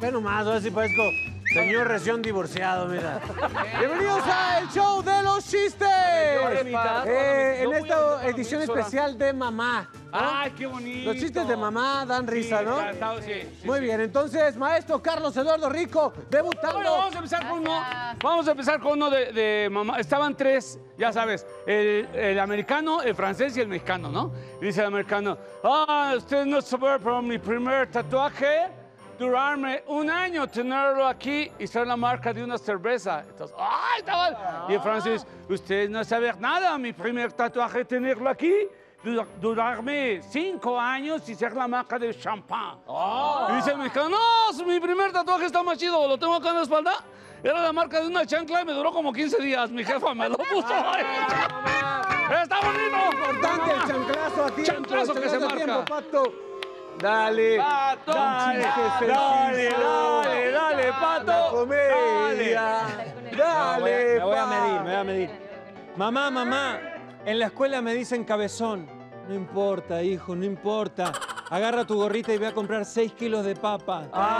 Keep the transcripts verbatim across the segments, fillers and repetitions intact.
Ve nomás, ahora sí parezco señor recién divorciado, mira. Bienvenidos a el show de los chistes. Eh, en esta edición especial de mamá. ¿no? ¡Ay, qué bonito! Los chistes de mamá dan risa, sí, ¿no? Está, sí, sí, Muy sí. bien, entonces, maestro Carlos Eduardo Rico, debutando. Bueno, vamos a empezar con uno. Vamos a empezar con uno de, de mamá. Estaban tres, ya sabes, el, el americano, el francés y el mexicano, ¿no? Y dice el americano, ah, usted no sabe, pero mi primer tatuaje, durarme un año tenerlo aquí y ser la marca de una cerveza. Entonces, ¡ay, estaba! Y el francés, usted no sabe nada, mi primer tatuaje, tenerlo aquí, durarme cinco años y ser la marca de champán. Oh. Y dice el mexicano, no, mi primer tatuaje está más chido, lo tengo acá en la espalda. Era la marca de una chancla y me duró como quince días. Mi jefa me lo puso. ¡Está bonito! Importante el chanclazo a tiempo. Chanclazo que se a marca. tiempo, Pato. Dale. Pato. Dale, Dale, dale, dale, dale, Pato. La comedia. Dale, Me voy a pa. medir, me voy a medir. Mamá, mamá, en la escuela me dicen cabezón. No importa, hijo, no importa. Agarra tu gorrita y ve a comprar seis kilos de papa.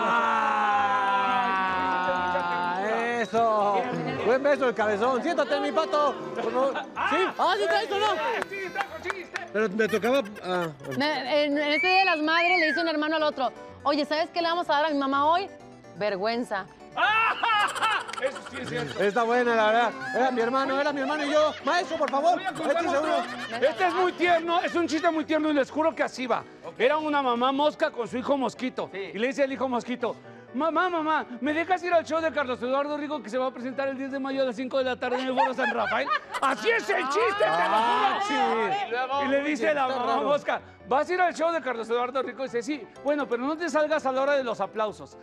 ¡Ah! ¡Eso! Buen beso el cabezón. Siéntate, mi Pato. Por favor. ¿Sí? ¡Ah, sí traes o no! Sí, trajo chiste. Pero me tocaba... Ah. Me- En, en este Día de las Madres le dice un hermano al otro, oye, ¿sabes qué le vamos a dar a mi mamá hoy? Vergüenza. Eso sí es cierto. Está buena, la verdad. Era mi hermano, era mi hermano y yo. Maestro, por favor. Voy a contar échese otro. uno. Este es muy tierno, es un chiste muy tierno y les juro que así va. Era una mamá mosca con su hijo mosquito. Y le dice al hijo mosquito, mamá, mamá, ¿me dejas ir al show de Carlos Eduardo Rico que se va a presentar el diez de mayo a las cinco de la tarde en el Foro San Rafael? ¡Así es el chiste, te lo Ah, juro! sí. Y le dice la está mamá raro. mosca, ¿vas a ir al show de Carlos Eduardo Rico? Y dice, sí, bueno, pero no te salgas a la hora de los aplausos.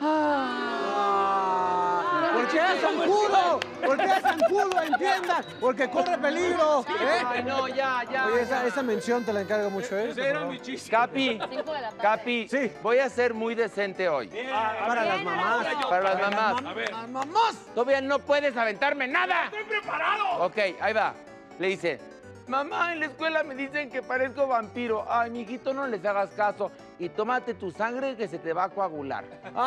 Ah, ¿por qué es zancudo? ¿Por qué es zancudo? Entiendan. Porque corre peligro. ¿eh? Ay, no, ya, ya. Oye, esa, esa mención te la encargo mucho, ¿eh? Ese era mi chiste. Capi, Cinco de la tarde. Capi, Sí. voy a ser muy decente hoy. Para las mamás. Para las mamás. A ver. ¡Las mamás! Todavía no puedes aventarme nada. ¡Estoy preparado! Ok, ahí va. Le dice, mamá, en la escuela me dicen que parezco vampiro. Ay, mijito, no les hagas caso. Y tómate tu sangre que se te va a coagular.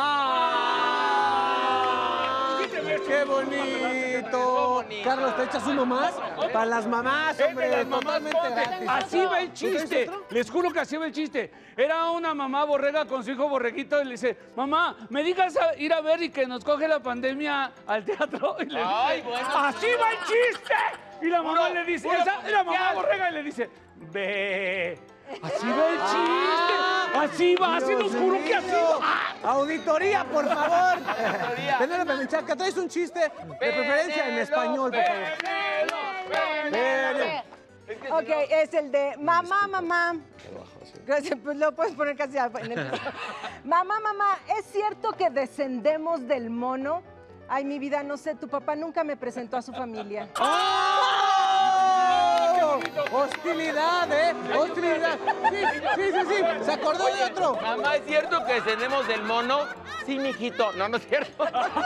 ¡Ah! ¡Qué bonito! Carlos, ¿te echas uno más? Para las mamás, Es de hombre. las mamás Totalmente pobres. gratis. Así va el ¿Tú traes chiste. otro? Les juro que así va el chiste. Era una mamá borrega con su hijo borreguito y le dice, mamá, ¿me digas a ir a ver y que nos coge la pandemia al teatro? Y le dice, Ay, bueno. ¡así va el chiste! Y la mamá Puro- le dice, puro esa, la mamá comercial. borrega y le dice, ve. Así va el chiste. Así va, así Dios los juro que así mío. va. Auditoría, por favor. Auditoría. Penélope Menchaca, traes un chiste de preferencia en español, por favor. Penélope. Ok, es el de mamá, mamá. Gracias, pues lo puedes poner casi en el piso. Mamá, mamá, ¿es cierto que descendemos del mono? Ay, mi vida, no sé, tu papá nunca me presentó a su familia. ¡Oh! Hostilidad, ¿eh? Hostilidad. Sí, sí, sí, sí. Se acordó de otro. Mamá, ¿es cierto que descendemos del mono? Sí, mijito. No, no es cierto.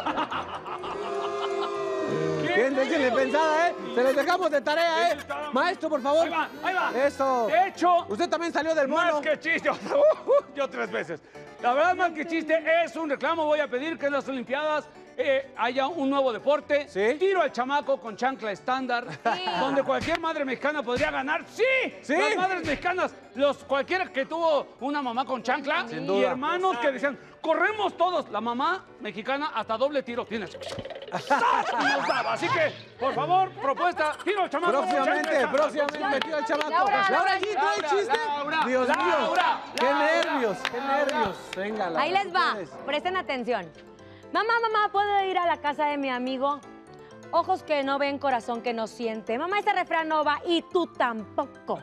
Bien, déjenle pensada, ¿eh? Se los dejamos de tarea, ¿eh? Maestro, por favor. Ahí va, ahí va. Eso. De hecho, Usted también salió del mono. más que chiste, yo tres veces. La verdad, más que chiste, es un reclamo. Voy a pedir que en las Olimpiadas eh, haya un nuevo deporte. ¿Sí? Tiro al chamaco con chancla estándar, donde cualquier madre mexicana podría ganar. ¡Sí! ¿Sí? Las madres mexicanas, los, cualquiera que tuvo una mamá con chancla Sin y duda. hermanos que decían, corremos todos. La mamá mexicana hasta doble tiro tiene. ¡Sas! Y nos daba. Así que, por favor, propuesta, tiro al chamaco. con chancla Próximamente, estándar. próximamente, tío el chamaco. Laura, Laura, Laura, ¿sí trae Laura, chiste? Laura, Dios mío. Laura, Qué Laura, nervios, qué nervios. Venga, Laura. Ahí les tú va, puedes. presten atención. Mamá, mamá, ¿puedo ir a la casa de mi amigo? Ojos que no ven, corazón que no siente. Mamá, ese refrán no va y tú tampoco.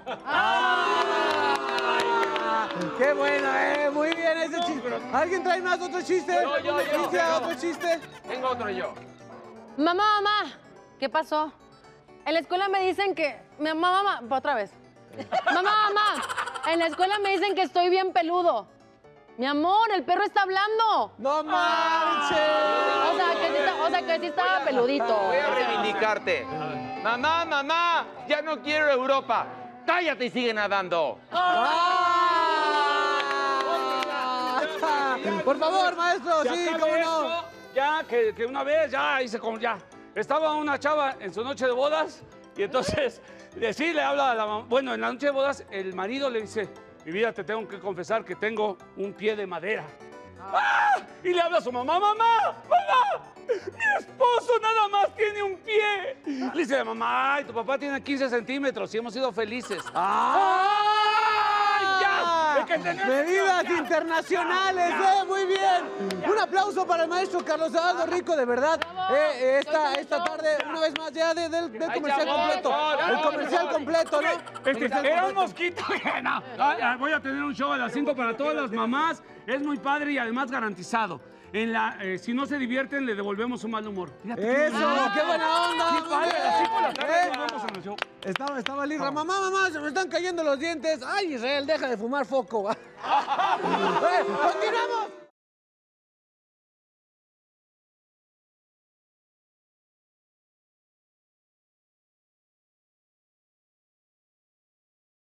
Ah, ¡qué bueno, eh! Muy bien ese chiste. ¿Alguien trae más otro chiste? Yo, yo, yo, Alicia, yo. otro chiste? Tengo otro yo. Mamá, mamá, ¿qué pasó? En la escuela me dicen que... Mamá, mamá, otra vez. Mamá, mamá, en la escuela me dicen que estoy bien peludo. Mi amor, el perro está hablando. ¡No manches! O sea, que sí, está- o sea, que sí estaba peludito. Voy a reivindicarte. Mamá, mamá, ya no quiero Europa. Cállate y sigue nadando. ¡Ah! ya, Por ya, favor, ya. maestro, Se sí, acabe cómo no. esto, ya, que, que una vez, ya hice como ya. Estaba una chava en su noche de bodas y entonces, le- sí, le habla a la mamá. Bueno, en la noche de bodas, el marido le dice, mi vida, te tengo que confesar que tengo un pie de madera. ¡Ah! Y le habla a su mamá, mamá, mamá, mi esposo nada más tiene un pie. Le dice, mamá, ay, tu papá tiene quince centímetros y hemos sido felices. ¡Ay, ya! Es que tenés- Medidas ya. internacionales, Ya. ¿eh? Muy bien. Un aplauso para el maestro Carlos Eduardo Rico, de verdad. Bravo. Eh, eh, esta, Soy esta yo. tarde, una vez más, ya de- del, del Ahí comercial está, completo. por favor, El por comercial favor. completo, ¿no? Este, Comercial era un completo. mosquito. No, ah, ah, voy a tener un show a las cinco para todas las mamás. Es muy padre y además garantizado. En la, eh, si no se divierten, le devolvemos un mal humor. Fíjate qué Eso, bonito. qué buena onda. Qué muy padre, a bien. las cinco de la tarde Eh, nos vemos en el show. Estaba, estaba Lirra. Mamá, mamá, se me están cayendo los dientes. Ay, Israel, deja de fumar foco. Eh, continuamos.